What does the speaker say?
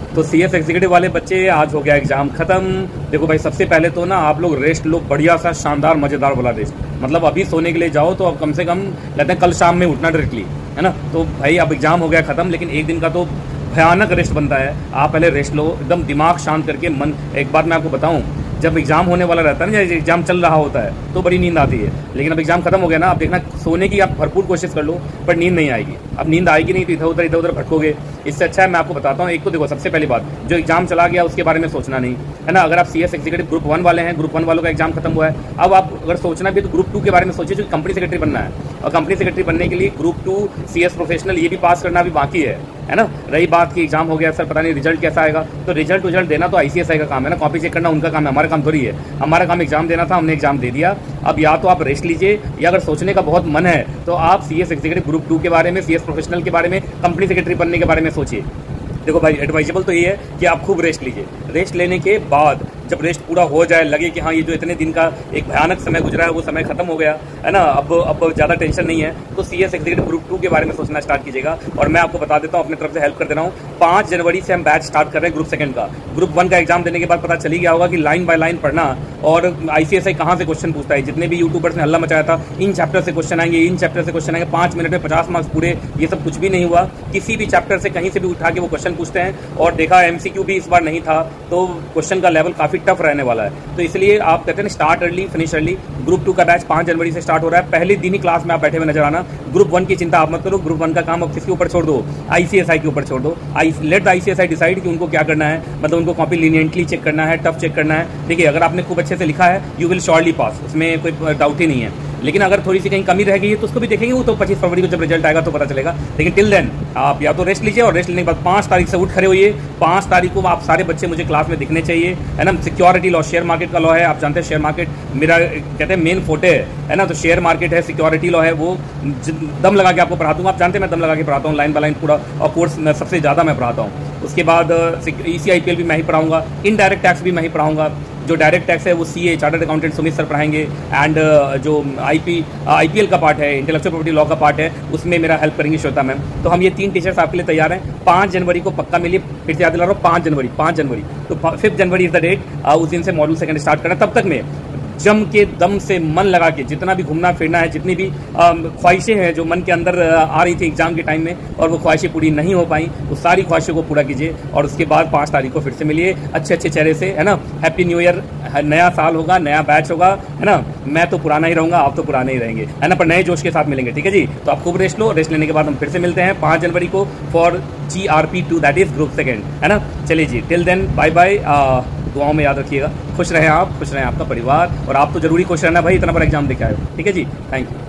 तो CS executive वाले बच्चे, आज हो गया एग्जाम खत्म। देखो भाई, सबसे पहले तो ना आप लोग रेस्ट लो, बढ़िया सा शानदार मजेदार वाला रेस्ट। मतलब अभी सोने के लिए जाओ तो अब कम से कम कहते हैं कल शाम में उठना डायरेक्टली, है ना। तो भाई अब एग्जाम हो गया खत्म, लेकिन एक दिन का तो भयानक रेस्ट बनता है। आप पहले रेस्ट लो, एकदम दिमाग शांत करके मन। एक बात मैं आपको बताऊं, जब एग्जाम होने वाला रहता है ना, जब एग्जाम चल रहा होता है तो बड़ी नींद आती है, लेकिन अब एग्जाम खत्म हो गया ना, आप देखना सोने की आप भरपूर कोशिश कर लो, पर नींद नहीं आएगी। अब नींद आएगी नहीं तो इधर उधर भटकोगे। इससे अच्छा है मैं आपको बताता हूँ, एक तो देखो सबसे पहली बात, जो एग्जाम चला गया उसके बारे में सोचना नहीं, है ना। अगर आप CS एग्जीक्यूटिव ग्रुप 1 वाले हैं, ग्रुप 1 वालों का एग्जाम खत्म हुआ है, अब आप अगर सोचना भी तो ग्रुप 2 के बारे में सोचिए, जो कंपनी सेक्रेटरी बनना है। और कंपनी सेक्रेटरी बनने के लिए ग्रुप 2 CS प्रोफेशनल ये भी पास करना भी बाकी है ना। रही बात की एग्जाम हो गया सर, पता नहीं रिजल्ट कैसा आएगा, तो रिजल्ट देना तो ICSI का काम है ना, कॉपी चेक करना उनका काम है, हमारा काम थोड़ी है। हमारा काम एग्जाम देना था, हमने एग्जाम दे दिया। अब या तो आप रेस्ट लीजिए, या अगर सोचने का बहुत मन है तो आप CS एग्जीक्यूटिव ग्रुप 2 के बारे में, CS प्रोफेशनल के बारे में, कंपनी सेक्रेटरी बनने के बारे में सोचिए। देखो भाई, एडवाइजेबल तो ये है कि आप खूब रेस्ट लीजिए। रेस्ट लेने के बाद जब रेस्ट पूरा हो जाए, लगे कि हाँ ये जो इतने दिन का एक भयानक समय गुजरा है वो समय खत्म हो गया है ना, अब ज़्यादा टेंशन नहीं है, तो CS एग्जीक्यूटिव ग्रुप 2 के बारे में सोचना स्टार्ट कीजिएगा। और मैं आपको बता देता हूँ, अपनी तरफ से हेल्प कर दे रहा हूँ, 5 जनवरी से हम बैच स्टार्ट कर रहे हैं ग्रुप 2 का। ग्रुप 1 का एग्जाम देने के बाद पता चली गया होगा कि लाइन बाय लाइन पढ़ना, और ICSI कहाँ से क्वेश्चन पूछता है। जितने भी यूट्यूबर्स ने हल्ला मचाया था, इन चैप्टर से क्वेश्चन आएंगे, इन चैप्टर से क्वेश्चन आएंगे, 5 मिनट में 50 मार्क्स पूरे, ये सब कुछ भी नहीं हुआ। किसी भी चैप्टर से कहीं से भी उठा के वो क्वेश्चन पूछते हैं, और देखा MCQ भी इस बार नहीं था, तो क्वेश्चन का लेवल काफ़ी टफ रहने वाला है। तो इसलिए आप कहते हैं start early finish early. Group 2 का बैच 5 जनवरी से स्टार्ट हो रहा है। पहले दिन ही क्लास में आप बैठे हुए नजर आना। ग्रुप 1 की चिंता आप मत करो, ग्रुप 1 का काम अब किसके ऊपर छोड़ दो, ICSI के ऊपर छोड़ दो। लेट द ICSI डिसाइड कि उनको क्या करना है, मतलब उनको कॉपी लीनियंटली चेक करना है, टफ चेक करना है। देखिए, अगर आपने खूब अच्छे से लिखा है, यू विल श्योरली पास, उसमें कोई डाउट ही नहीं है। लेकिन अगर थोड़ी सी कहीं कमी रह गई है तो उसको भी देखेंगे, वो तो 25 फरवरी को जब रिजल्ट आएगा तो पता चलेगा। लेकिन टिल देन आप या तो रेस्ट लीजिए, और रेस्ट लेने के बाद 5 तारीख से उठ खड़े होइए। 5 तारीख को आप सारे बच्चे मुझे क्लास में दिखने चाहिए, है ना। सिक्योरिटी लॉ, शेयर मार्केट का लॉ है, आप जानते हैं शेयर मार्केट मेरा कहते हैं मेन फोटे है ना। तो शेयर मार्केट है, सिक्योरिटी लॉ है, वो दम लगा के आपको पढ़ाता हूँ। आप जानते हैं मैं दम लगा के पढ़ाता हूँ, लाइन बाय लाइन पूरा, और कोर्स सबसे ज़्यादा मैं पढ़ाता हूँ। उसके बाद EC-IPL भी मैं ही पढ़ाऊँगा, इनडायरेक्ट टैक्स भी मैं ही पढ़ाऊँगा। जो डायरेक्ट टैक्स है वो CA chartered accountant Sumit sir पढ़ाएंगे, एंड जो IPL का पार्ट है, इंटेलेक्चुअल प्रॉपर्टी लॉ का पार्ट है, उसमें मेरा हेल्प करेंगे श्वेता मैम। तो हम ये 3 टीचर्स आपके लिए तैयार हैं। 5 जनवरी को पक्का मिलिए, फिर से याद दिला रहा हूँ, 5 जनवरी। तो 5 जनवरी इज द डेट, उस दिन से मॉड्यूल 2 स्टार्ट करना। तब तक में जम के दम से मन लगा के जितना भी घूमना फिरना है, जितनी भी ख्वाहिशें हैं जो मन के अंदर आ रही थी एग्जाम के टाइम में, और वो ख्वाहिशें पूरी नहीं हो पाई, उस सारी ख्वाहिशों को पूरा कीजिए। और उसके बाद 5 तारीख को फिर से मिलिए अच्छे चेहरे से, है ना। हैप्पी न्यू ईयर, नया साल होगा, नया बैच होगा, है ना। मैं तो पुराना ही रहूँगा, आप तो पुराने ही रहेंगे, है ना, पर नए जोश के साथ मिलेंगे, ठीक है जी। तो आप खूब रेस्ट लो, रेस्ट लेने के बाद हम फिर से मिलते हैं 5 जनवरी को for GRP2, that is group 2, है ना। चलिए जी, टिल देन बाय बाय। दुआओं में याद रखिएगा। खुश रहें आप, खुश रहें आपका परिवार, और आप तो जरूरी खुश रहना भाई, इतना बड़ा एग्जाम देके आए हो, ठीक है जी। Thank you.